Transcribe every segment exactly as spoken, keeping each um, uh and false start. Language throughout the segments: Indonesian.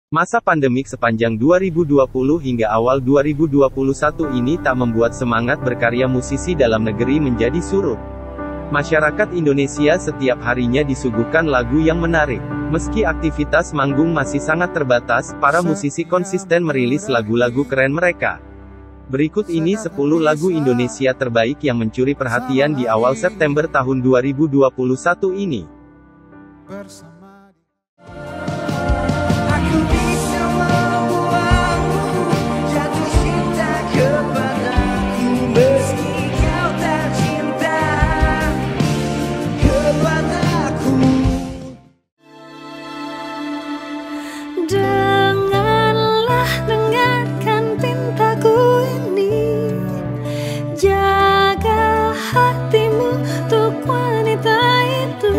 Masa pandemik sepanjang dua ribu dua puluh hingga awal dua ribu dua puluh satu ini tak membuat semangat berkarya musisi dalam negeri menjadi surut. Masyarakat Indonesia setiap harinya disuguhkan lagu yang menarik. Meski aktivitas manggung masih sangat terbatas, para musisi konsisten merilis lagu-lagu keren mereka. Berikut ini sepuluh lagu Indonesia terbaik yang mencuri perhatian di awal September tahun dua ribu dua puluh satu ini. Janganlah dengarkan pintaku ini, jaga hatimu untuk wanita itu,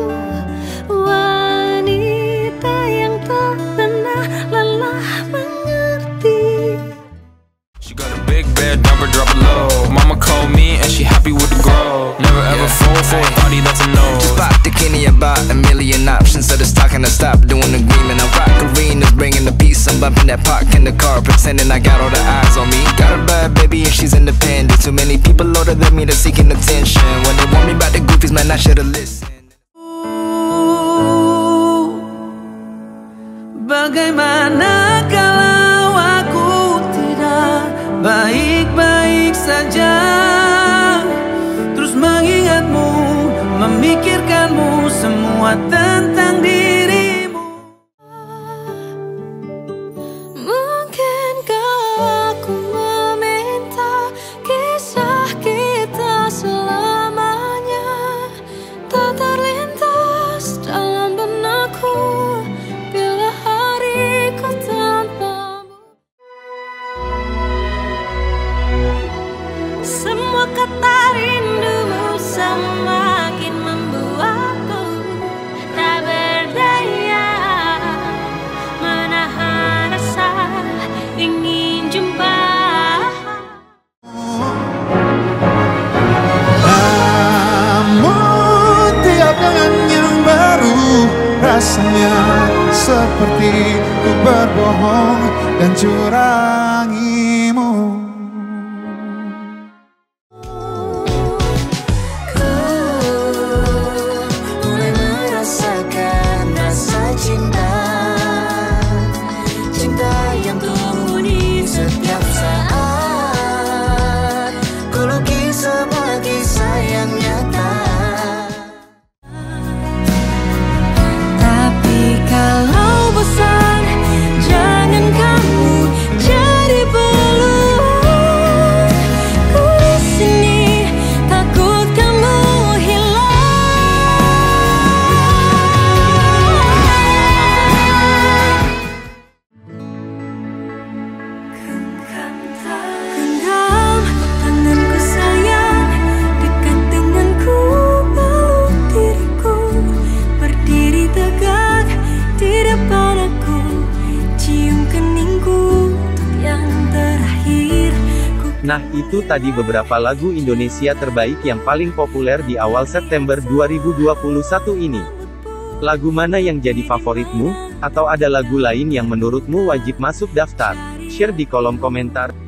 wanita yang tak pernah lelah mengerti. She got a big bed, number drop it low. Mama called me and she happy with the grow. Never ever fall for a party that's a no. Just bought the Kenny, about a million options. So just talking to stop doing agreement. I rock arenas, bringing the peace. I'm bumping that park in the car, pretending I got all the eyes on me. Got a bad baby and she's independent. Too many people older than me, they're seeking attention. When they want me about the goofies, man, I should've listened. Bagaimana kalau aku tidak baik-baik saja, terus mengingatmu, memikirkanmu, semua tentang dirimu. Mungkinkah aku meminta kisah kita selamanya tak terlintas dalam benakku bila hariku tanpamu. Semua kata rindumu semakin membuatku tak berdaya menahan rasa ingin jumpa. Namun tiap dengan yang baru, rasanya seperti ku berbohong dan curangimu. Nah, itu tadi beberapa lagu Indonesia terbaik yang paling populer di awal September dua ribu dua puluh satu ini. Lagu mana yang jadi favoritmu? Atau ada lagu lain yang menurutmu wajib masuk daftar? Share di kolom komentar.